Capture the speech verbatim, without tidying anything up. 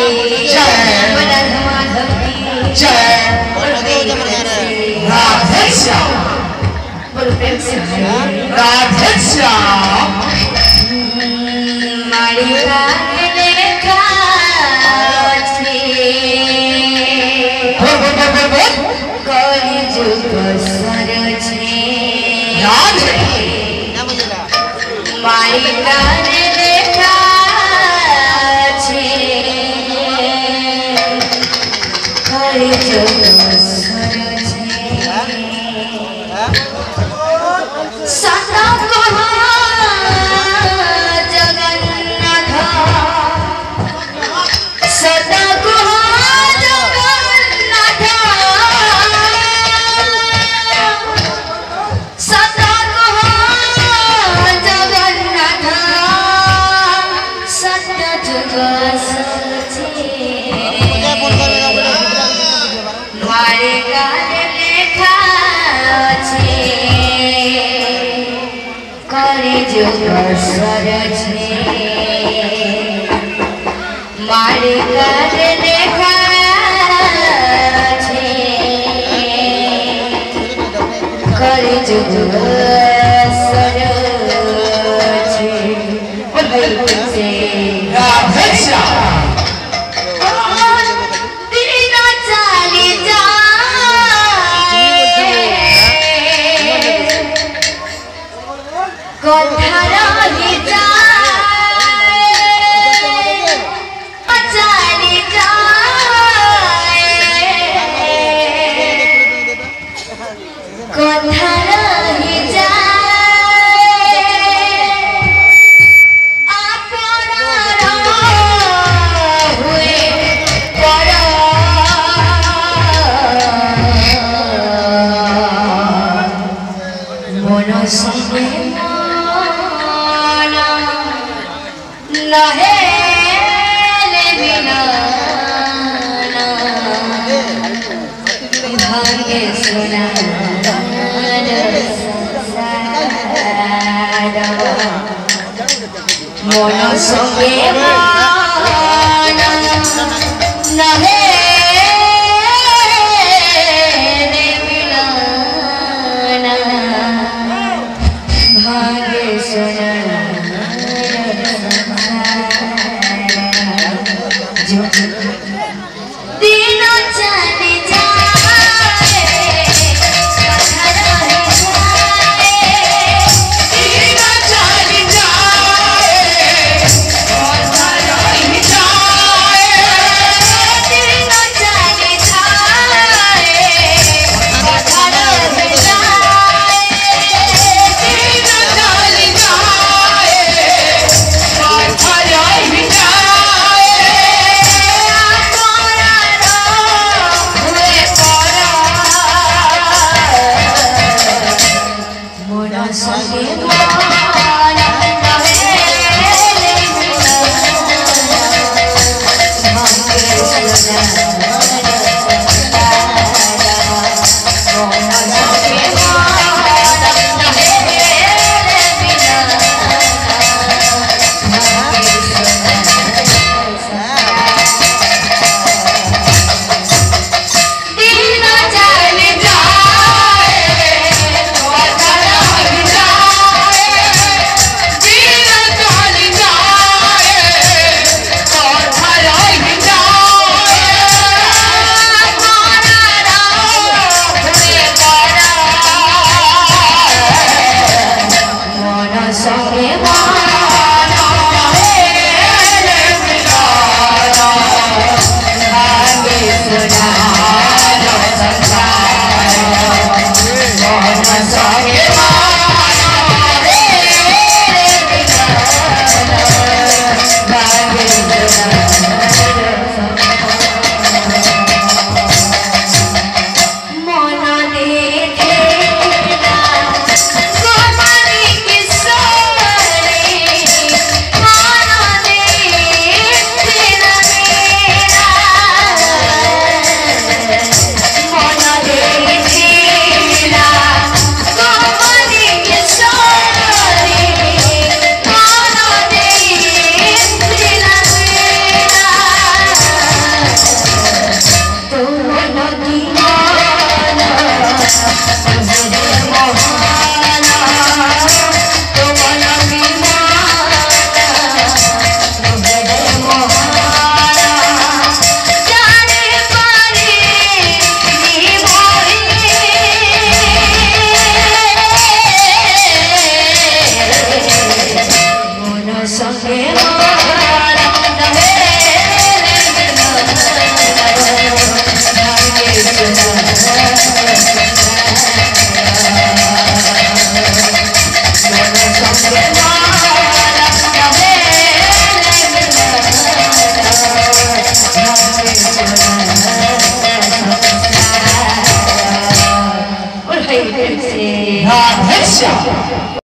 जय माधव की जय राधे श्याम बोलो प्रेम से राधे श्याम मारिका लेखा कली जुग सर छे मारिका लेखा कली जुग सर सदा कहा जगन्नाथ सदा कहा जगन्नाथ सदा कहा जगन्नाथ सत्य जुग सचे मारे गाले लेखा करे जुग सर मारे गाले लेखा करे जुग सर राधे श्याम मोनो संगे माना नहे ने मिलाना भाग्य सुना जो दिनों चले फिर से राधे श्याम।